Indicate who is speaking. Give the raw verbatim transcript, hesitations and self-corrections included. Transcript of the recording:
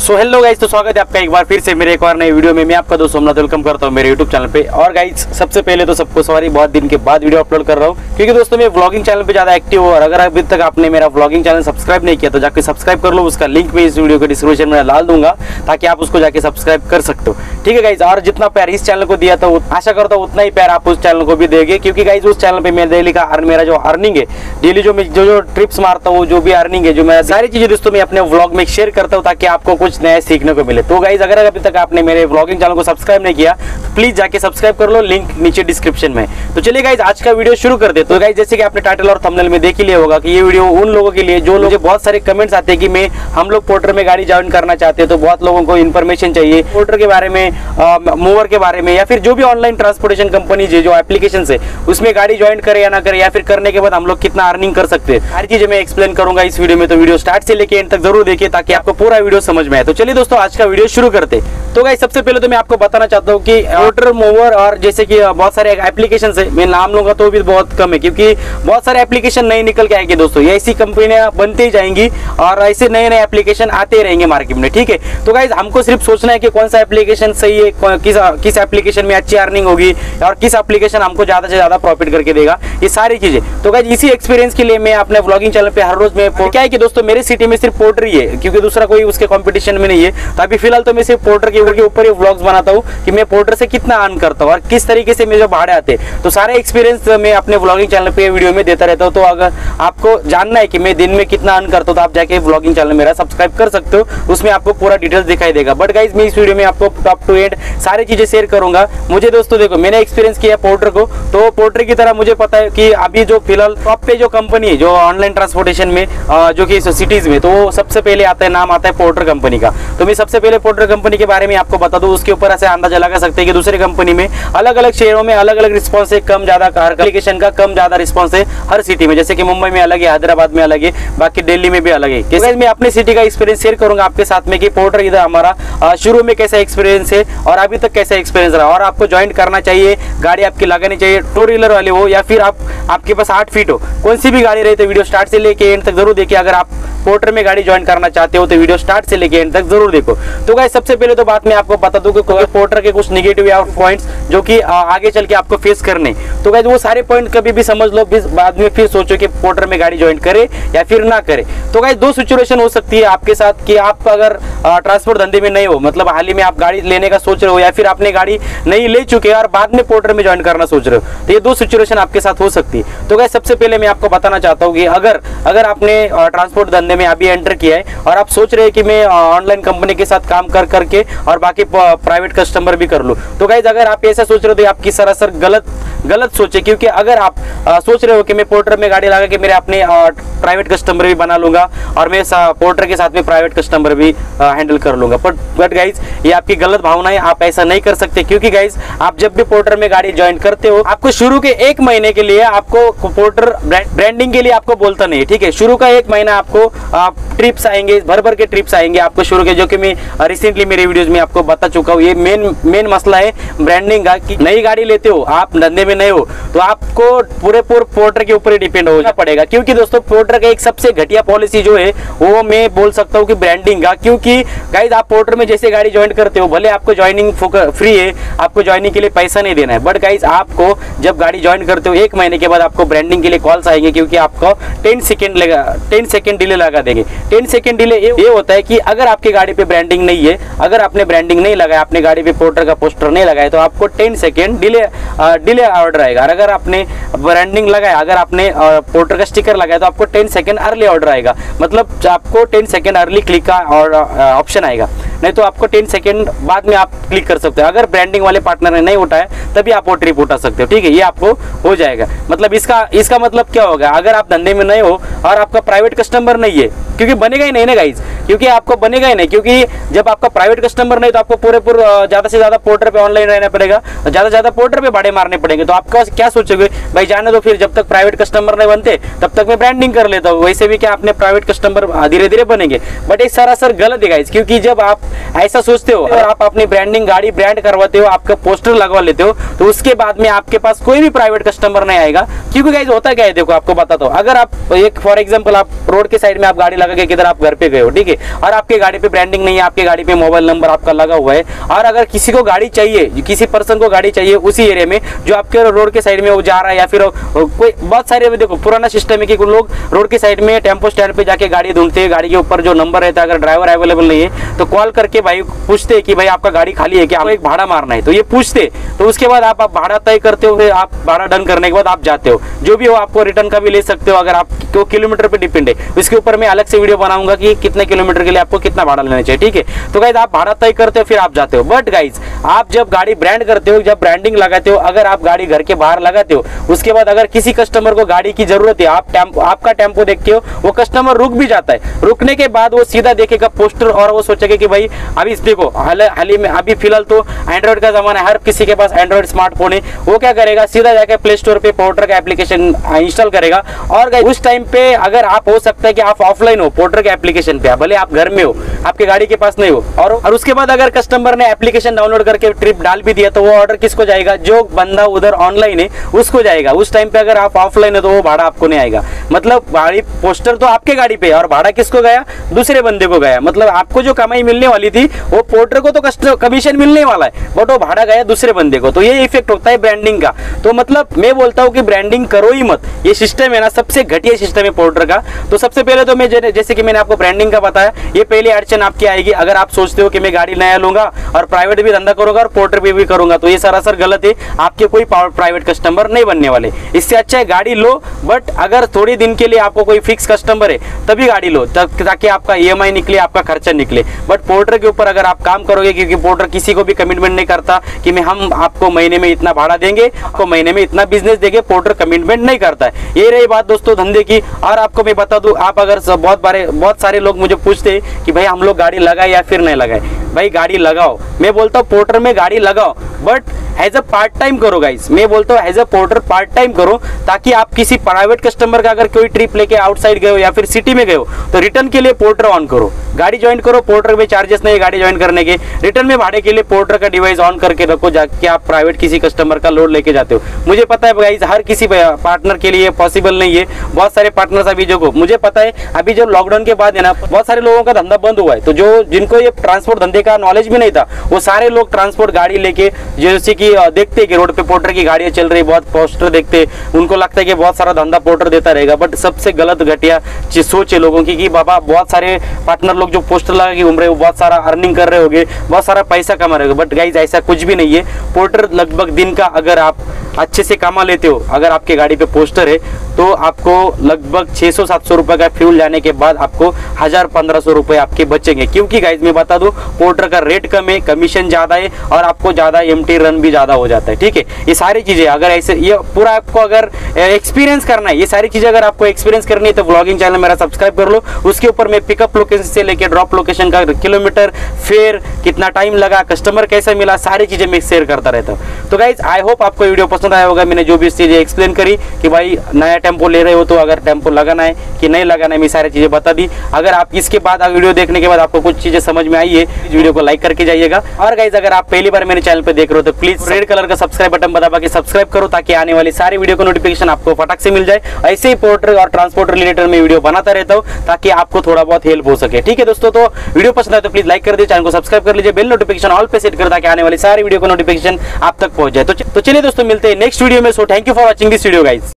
Speaker 1: So hello guys, तो स्वागत है आपका एक बार फिर से मेरे एक और नई वीडियो में। मैं आपका दोस्त सोमनाथ वेलकम करता हूं मेरे यूट्यूब चैनल पे। और गाइस सबसे पहले तो सबको सॉरी, बहुत दिन के बाद वीडियो अपलोड कर रहा हूं, क्योंकि दोस्तों मैं व्लॉगिंग चैनल पे ज्यादा एक्टिव हूं। और अगर अभी तक आपने मेरा व्लॉगिंग चैनल सब्सक्राइब नहीं किया तो जाके सब्सक्राइब कर लो। उसका लिंक मैं इस वीडियो के डिस्क्रिप्शन में डाल दूंगा ताकि आप उसको जाके सब्सक्राइब कर सकते हो, ठीक है गाइस। और जितना प्यार इस चैनल को दिया था आशा करता हूँ उतना ही प्यार आप उस चैनल को भी देंगे, क्योंकि गाइस उस चैनल पे मैं डेली का मेरा जो अर्निंग है, डेली जो मैं जो जो ट्रिप्स मारता हूँ, जो भी अर्निंग है, जो मैं सारी चीजें दोस्तों मैं अपने व्लॉग में शेयर करता हूँ ताकि आपको कुछ नया सीखने को मिले। तो गाइस अगर अभी तक आपने मेरे व्लॉगिंग चैनल को सब्सक्राइब नहीं किया तो प्लीज जाके सब्सक्राइब कर लो, लिंक नीचे डिस्क्रिप्शन में। तो चलिए गाइस आज का वीडियो शुरू कर दे। तो गाइस जैसे कि आपने टाइटल और थंबनेल में देख ही लिया होगा कि ये वीडियो उन लोगों के लिए जो लोग बहुत सारे कमेंट्स आते हैं कि मैं हम लोग पोर्टर में गाड़ी ज्वाइन करना चाहते हैं, तो बहुत लोगों को इन्फॉर्मेशन चाहिए पोर्टर के बारे में, मूवर के बारे में, या फिर जो भी ऑनलाइन ट्रांसपोर्टेशन कंपनी है, जो एप्लीकेशन है उसमें गाड़ी ज्वाइन करे या ना करे, या फिर करने के बाद हम लोग कितना अर्निंग कर सकते हैं, हर चीजें मैं एक्सप्लेन करूंगा इस वीडियो में। तो वीडियो स्टार्ट से लेके एंड तक जरूर देखिए ताकि आपको पूरा वीडियो समझ में आए। तो चलिए दोस्तों आज का वीडियो शुरू करते। तो गाइस सबसे पहले तो मैं आपको बताना चाहता हूँ कि पोर्टर, मूवर और जैसे कि बहुत सारे एप्लीकेशन है, मैं नाम लूंगा तो भी बहुत कम है, क्योंकि बहुत सारे एप्लीकेशन नए निकल के आएंगे दोस्तों। ये ऐसी कंपनियां बनती ही जाएंगी और ऐसे नए नए एप्लीकेशन आते रहेंगे मार्केट में, ठीक है। तो गाइस हमको सिर्फ सोचना है कि कौन सा एप्लीकेशन सही है, किस किस एप्लीकेशन में अच्छी अर्निंग होगी और किस एप्लीकेशन हमको ज्यादा से ज्यादा प्रॉफिट करके देगा, ये सारी चीजें। तो गाइस इसी एक्सपीरियंस के लिए मैं अपने व्लॉगिंग चैनल पे हर रोज में क्या है कि दोस्तों मेरे सिटी में सिर्फ पोर्टर ही है, क्योंकि दूसरा कोई उसके कॉम्पिटिशन में नहीं है। तो अभी फिलहाल तो मैं सिर्फ पोर्टर के ऊपर ही व्लॉग्स बनाता हूँ कि मैं पोर्टर से कितना अर्न करता हूँ और किस तरीके से मेरे भाड़े आते हैं। तो सारे एक्सपीरियंस मैं अपने व्लॉगिंग चैनल पे वीडियो में देता रहता हूँ। तो अगर आपको जानना है कि मैं दिन में कितना अर्न करता हूँ तो आप जाके व्लॉगिंग चैनल मेरा सब्सक्राइब कर सकते हो, उसमें आपको पूरा डिटेल्स दिखाई देगा। बट गाइज मैं इस वीडियो में आपको टॉप टू एंड सारी चीजें शेयर करूंगा। मुझे दोस्तों देखो, मैंने एक्सपीरियंस किया पोर्टर को, तो पोर्टर की तरह मुझे पता है कि अभी जो फिलहाल टॉप पे जो कंपनी है जो ऑनलाइन ट्रांसपोर्टेशन में जो कि सिटीज में, तो सबसे पहले आता है नाम आता है पोर्टर कंपनी का। तो मैं सबसे पहले पोर्टर कंपनी के बारे में आपको बता दूं, उसके ऊपर ऐसे अंदाजा लगा सकते हैं कि दूसरी कंपनी में अलग अलग शहरों में अलग अलग रिस्पॉन्स है, कम ज्यादा एप्लीकेशन का कम ज्यादा रिस्पॉन्स है हर सिटी में। जैसे कि मुंबई में अलग है, हैदराबाद में अलग है, बाकी दिल्ली में भी अलग है। कैसे मैं अपनी सिटी का एक्सपीरियंस शेयर करूंगा आपके साथ में कि पोर्टर इधर हमारा शुरू में कैसा एक्सपीरियंस है और अभी तक कैसा एक्सपीरियंस रहा, और आपको ज्वाइन करना चाहिए, गाड़ी आपकी लगानी चाहिए, टू व्हीलर वाले हो या फिर आप आपके पास आठ फीट हो, कौन सी भी गाड़ी रही, तो वीडियो स्टार्ट से लेके एंड तक जरूर देखिए। अगर आप पोर्टर में गाड़ी ज्वाइन करना चाहते हो तो वीडियो स्टार्ट से लेके एंड तक जरूर देखो। तो गाइस सबसे पहले तो बात मैं आपको बता दूं कि पोर्टर के कुछ नेगेटिव या पॉइंट्स जो कि आगे चल के आपको फेस करने, तो गाइस वो सारे पॉइंट कभी भी समझ लो, बाद में फिर सोचो कि पोर्टर में गाड़ी ज्वाइन करे या फिर ना करे। तो गाइस दो सिचुएशन हो सकती है आपके साथ कि आप अगर ट्रांसपोर्ट धंधे में नहीं हो, मतलब हाल ही में आप गाड़ी लेने का सोच रहे हो या फिर आपने गाड़ी नहीं ले चुके और बाद में पोर्टर में ज्वाइन करना सोच रहे हो, तो ये दो सिचुएशन आपके साथ हो सकती है। तो गाइस सबसे पहले मैं आपको बताना चाहता हूँ कि अगर अगर आपने ट्रांसपोर्ट धंधे में अभी एंटर किया है और आप सोच रहे हैं कि मैं ऑनलाइन कंपनी के साथ काम कर करके और बाकी प्राइवेट कस्टमर भी कर लूं, तो गाइस अगर आप ऐसा सोच रहे हो तो आपकी सरासर गलत गलत सोचे। क्योंकि अगर आप आ, सोच रहे हो कि मैं पोर्टर में गाड़ी लगा के मेरे अपने प्राइवेट कस्टमर भी बना लूंगा और मैं पोर्टर के साथ में प्राइवेट कस्टमर भी हैंडल कर लूंगा, बट बट गाइस ये आपकी गलत भावना है, आप ऐसा नहीं कर सकते। क्योंकि गाइस आप जब भी पोर्टर में गाड़ी ज्वाइन करते हो, आपको शुरू के एक महीने के लिए आपको पोर्टर ब्रांडिंग के लिए आपको बोलता नहीं, ठीक है। शुरू का एक महीना आपको आप ट्रिप्स आएंगे, भर भर के ट्रिप्स आएंगे आपको शुरू के, जो कि मैं रिसेंटली मेरे वीडियोस में आपको बता चुका हूँ। ये मेन मेन मसला है ब्रांडिंग का, कि नई गाड़ी लेते हो, आप धंधे में नए हो, तो आपको पूरे पूरे पोर्टर के ऊपर ही डिपेंड होना पड़ेगा। क्योंकि दोस्तों पोर्टर का एक सबसे घटिया पॉलिसी जो है वो मैं बोल सकता हूँ कि ब्रांडिंग का। क्योंकि गाइस आप पोर्टर में जैसे गाड़ी ज्वाइन करते हो, भले आपको ज्वाइनिंग फ्री है, आपको ज्वाइनिंग के लिए पैसा नहीं देना है, बट गाइस आपको जब गाड़ी ज्वाइन करते हो एक महीने के बाद आपको ब्रांडिंग के लिए कॉल्स आएंगे, क्योंकि आपको टेन सेकेंड लगा टेन सेकेंड डिले लगा देंगे। टेन सेकेंड डिले ये होता है कि अगर आपकी गाड़ी पे ब्रांडिंग नहीं है, अगर आपने ब्रांडिंग नहीं लगाया, आपने गाड़ी पे पोर्टर का पोस्टर नहीं लगाया, तो आपको ten second delay delay order आएगा। और अगर आपने ब्रांडिंग लगाया, अगर आपने पोर्टर का स्टिकर लगाया, तो आपको टेन सेकेंड अर्ली ऑर्डर आएगा, मतलब आपको टेन सेकेंड अर्ली क्लिक का ऑप्शन आएगा, नहीं तो आपको टेन सेकेंड बाद में आप क्लिक कर सकते हो। अगर ब्रांडिंग वाले पार्टनर ने नहीं उठाया तभी आप वो ट्रिप उठा सकते हो, ठीक है। ये आपको हो जाएगा। मतलब इसका इसका मतलब क्या होगा, अगर आप धंधे में नहीं हो और आपका प्राइवेट कस्टमर नहीं है, क्योंकि बनेगा ही नहीं ना गाइज, क्योंकि आपको बनेगा ही नहीं, क्योंकि जब आपका प्राइवेट कस्टमर नहीं तो आपको पूरे पूरे ज्यादा से ज्यादा पोर्टर पे ऑनलाइन रहना पड़ेगा, ज्यादा से ज्यादा पोर्टर पे भाड़े मारने पड़ेंगे। तो आपका क्या सोचोगे, भाई जाने दो, फिर जब तक प्राइवेट कस्टमर नहीं बनते तब तक मैं ब्रांडिंग कर लेता हूँ, वैसे भी क्या अपने प्राइवेट कस्टमर धीरे धीरे बनेंगे। बट एक सरासर गलत है गाइज, क्योंकि जब आप ऐसा सोचते हो और आप अपनी ब्रांडिंग गाड़ी ब्रांड करवाते हो, आपका पोस्टर लगवा लेते हो, तो उसके बाद में आपके पास कोई भी प्राइवेट कस्टमर नहीं आएगा। क्योंकि गाइज होता क्या है, देखो आपको बताता हूँ, अगर आप एक फॉर एग्जांपल आप रोड के साइड में आप गाड़ी लगा के किधर आप घर पे गए हो, ठीक है, है, और आपके गाड़ी पे ब्रांडिंग नहीं है, आपके गाड़ी पे मोबाइल नंबर आपका लगा हुआ है, और अगर किसी को गाड़ी चाहिए, किसी पर्सन को गाड़ी चाहिए उसी एरिया में जो आपके रोड के साइड में वो जा रहा है, या फिर कोई बहुत सारे, देखो पुराना सिस्टम है कि लोग रोड के साइड में टेम्पो स्टैंड पे जाके गाड़ी ढूंढते हैं, गाड़ी के ऊपर जो नंबर रहता है, अगर ड्राइवर अवेलेबल नहीं है तो कॉल करके भाई पूछते हैं कि भाई आपका गाड़ी खाली है क्या, आपको एक भाड़ा मारना है, तो ये पूछते, तो उसके बाद आप, आप भाड़ा तय करते हो, फिर आप भाड़ा डन करने के बाद आप जाते हो, जो भी हो आपको रिटर्न का भी ले सकते हो, अगर आप तो किलोमीटर पे डिपेंड है, इसके ऊपर मैं अलग से वीडियो बनाऊंगा कि कितने किलोमीटर के लिए आपको कितना भाड़ा लेना चाहिए, ठीक है। तो गाइज आप भाड़ा तय करते हो फिर आप जाते हो, बट गाइज आप जब गाड़ी ब्रांड करते हो, जब ब्रांडिंग लगाते हो, अगर आप गाड़ी घर के बाहर लगाते हो, उसके बाद अगर किसी कस्टमर को गाड़ी की जरूरत है, आप टेम्पो, आपका टेम्पो देखते हो, वो कस्टमर रुक भी जाता है, रुकने के बाद वो सीधा देखेगा पोस्टर और वो सोचेगा कि भाई अभी देखो हाल ही में, अभी फिलहाल तो एंड्रॉइड का जमाना है, हर किसी के पास एंड्रॉइड स्मार्टफोन है, वो क्या करेगा सीधा जाकर प्ले स्टोर पे पोर्टर का एप्लीकेशन इंस्टॉल करेगा, और उस टाइम पे अगर आप, हो सकता है कि आप ऑफलाइन हो पोर्टर के एप्लीकेशन पे, भले आप घर में हो, आपके गाड़ी के पास नहीं हो, और और उसके बाद अगर कस्टमर ने एप्लीकेशन डाउनलोड करके ट्रिप डाल भी दिया तो वो ऑर्डर किसको जाएगा, जो बंदा उधर ऑनलाइन है उसको जाएगा। उस टाइम पे अगर आप ऑफलाइन है तो वो भाड़ा आपको नहीं आएगा, मतलब गाड़ी पोस्टर तो आपके गाड़ी पे और भाड़ा किसको गया, दूसरे बंदे को गया, मतलब आपको जो कमाई मिलने वाली थी वो पोर्टर को तो कमीशन मिलने वाला है, बट वो भाड़ा गया दूसरे बंदे को। तो ये इफेक्ट होता है ब्रांडिंग का। तो मतलब मैं बोलता हूँ कि ब्रांडिंग करो ही मत, ये सिस्टम है ना सबसे घटिया सिस्टम है पोर्टर का। तो सबसे पहले तो मैं जैसे कि मैंने आपको ब्रांडिंग का बताया, ये पहली अड़चन आपकी आएगी अगर आप सोचते हो कि मैं गाड़ी नया लूंगा और प्राइवेट भी धंधा करूंगा और पोर्टर भी, भी करूंगा, तो ये सरासर गलत है, आपके कोई प्राइवेट कस्टमर नहीं बनने वाले। इससे अच्छा है गाड़ी लो, बट अगर थोड़े दिन के लिए आपको कोई फिक्स कस्टमर है तभी गाड़ी लो, ताकि आपका ई एम आई निकले, आपका खर्चा निकले। बट पोर्टर के ऊपर अगर आप काम करोगे, क्योंकि पोर्टर किसी को भी कमिटमेंट नहीं करता कि मैं हम आपको महीने में इतना भाड़ा देंगे, आपको महीने में इतना बिजनेस देंगे, पोर्टर कमिटमेंट नहीं करता है। ये रही बात दोस्तों धंधे की। और आपको मैं बता दूं, आप अगर बहुत बारे बहुत सारे लोग मुझे पूछते हैं कि भाई हम लोग गाड़ी लगाए या फिर नहीं लगाए, भाई गाड़ी लगाओ, मैं बोलता हूँ पोर्टर में गाड़ी लगाओ, but as a part time करो गाइस। मैं बोलता हूँ as a Porter part time करो, ताकि आप किसी प्राइवेट कस्टमर का अगर कोई ट्रिप लेके आउटसाइड गए हो या फिर सिटी में गए हो तो रिटर्न के लिए पोर्टर ऑन करो, गाड़ी ज्वाइन करो, पोर्टर में चार्जेस नहीं है गाड़ी ज्वाइन करने के, रिटर्न में भाड़े के लिए पोर्टर का डिवाइस ऑन करके रखो, जाके आप प्राइवेट किसी कस्टमर का लोड लेके जाते हो। मुझे पता है गाइस हर किसी पार्टनर के लिए पॉसिबल नहीं है, बहुत सारे पार्टनर्स अभी जो मुझे पता है अभी जब लॉकडाउन के बाद है ना बहुत सारे लोगों का धंधा बंद हुआ है, तो जो जिनको ये ट्रांसपोर्ट धंधे का नॉलेज भी नहीं था वो सारे लोग ट्रांसपोर्ट गाड़ी लेके, जैसे कि देखते हैं कि रोड पे पोर्टर की गाड़ियां चल रही, बहुत पोस्टर देखते, उनको लगता है कि बहुत सारा धंधा पोर्टर देता रहेगा, बट सबसे गलत घटिया सोच है लोगों की कि बाबा बहुत सारे पार्टनर लोग जो पोस्टर लगा के घूम रहे हो बहुत सारा अर्निंग कर रहे होगे, बहुत सारा पैसा कमा रहे हो, बट गाइज ऐसा कुछ भी नहीं है। पोर्टर लगभग दिन का अगर आप अच्छे से कमा लेते हो, अगर आपके गाड़ी पे पोस्टर है तो आपको लगभग छह सौ सात सौ रुपए का फ्यूल जाने के बाद आपको हजार पंद्रह सौ रुपए आपके बचेंगे, क्योंकि गाइज मैं बता दूं पोर्टर का रेट कम है, कमीशन ज्यादा है और आपको ज्यादा एमटी रन भी ज्यादा हो जाता है। ठीक है, ये सारी चीजें अगर ऐसे ये पूरा आपको अगर एक्सपीरियंस करना है, ये सारी चीजें अगर आपको एक्सपीरियंस करनी है तो व्लॉगिंग चैनल मेरा सब्सक्राइब कर लो। उसके ऊपर मैं पिकअप लोकेशन से लेकर ड्रॉप लोकेशन का किलोमीटर, फेयर, कितना टाइम लगा, कस्टमर कैसा मिला, सारी चीजें मैं शेयर करता रहता हूँ। तो गाइज आई होप आपको वीडियो पसंद आया होगा। मैंने जो भी चीजें एक्सप्लेन करी कि भाई नया टेम्पो ले रहे हो तो अगर टेम्पो लगाना है कि नहीं लगाना है, मैं सारी चीजें बता दी। अगर आप इसके बाद वीडियो देखने के बाद आपको कुछ चीजें समझ में आई है, इस वीडियो को लाइक करके जाइएगा। और गाइज अगर आप पहली बार मेरे चैनल पे देख रहे हो तो प्लीज रेड कलर का सब्सक्राइब बटन दबा के सब्सक्राइब करो, ताकि आने वाली सारी वीडियो को नोटिफिकेशन आपको फटाक से मिल जाए। ऐसे ही पोर्टर और ट्रांसपोर्ट रिलेटेड में वीडियो बनाता रहता हूँ ताकि आपको थोड़ा बहुत हेल्प हो सके। ठीक है दोस्तों, तो वीडियो पसंद आए तो प्लीज लाइक कर दीजिए, चैनल को सब्सक्राइब कर लीजिए, बेल नोटिफिकेशन ऑल पे सेट कर ताकि आने वाली सारी वीडियो को नोटिफिकेशन आप तक पहुंच जाए। तो चलिए दोस्तों मिलते हैं नेक्स्ट वीडियो में। So thank you for watching this video guys.